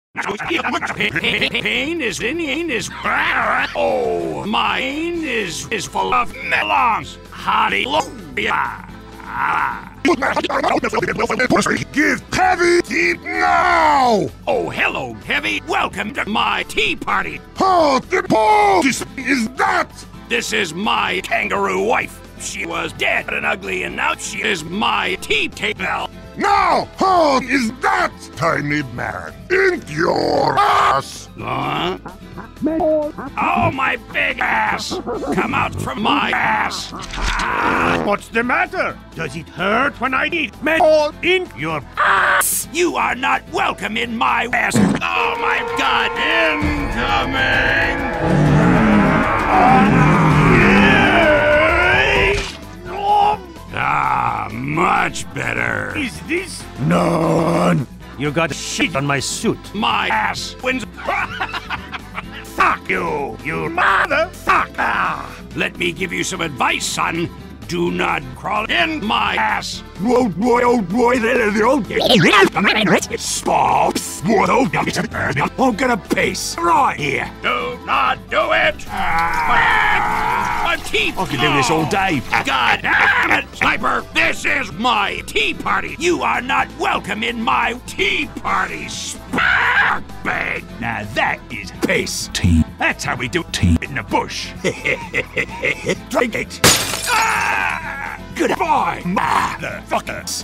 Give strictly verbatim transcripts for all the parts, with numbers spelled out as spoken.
Pain is in is oh, mine is is full of melons. Hallelujah. Give Heavy tea now! Oh, hello, Heavy. Welcome to my tea party. Oh, the ball is that? This is my kangaroo wife. She was dead and ugly, and now she is my tea table. Now, how is that, tiny man? In your ass! Huh? Oh, my big ass! Come out from my ass! What's the matter? Does it hurt when I eat metal in your ass? You are not welcome in my ass! Oh my God! Incoming! Ah, much better. Is this None! You got shit on my suit. My ass wins. Fuck you, you motherfucker! Let me give you some advice, son. Do not crawl in my ass. Whoa, whoa, whoa, Spops! I'm gonna pace right here. Do not do it. My teeth. I can do this all day. God damn it, Sniper! This is my tea party. You are not welcome in my tea party, spark bag. Now that is Pace. Tea. that's how we do tea in the bush. Drink it. Ah! Goodbye, Motherfuckers.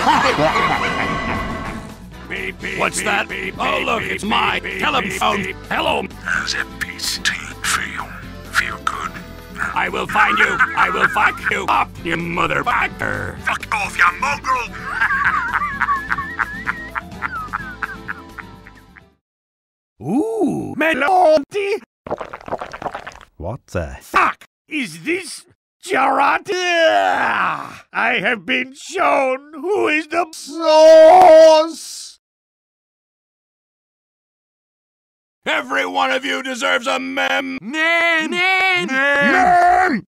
Beep, beep, What's beep, that? Beep, oh, look, beep, it's my beep, telephone. Beep, beep. Hello. How's that peace tea feel? Feel good? I will find you. I will fuck you up, you motherfucker. Fuck off, you mongrel! Ooh, melon tea. What the Fuck! Is this Gerard? I have been shown who is the Sauce! Every one of you deserves a mem. man. Man. Man!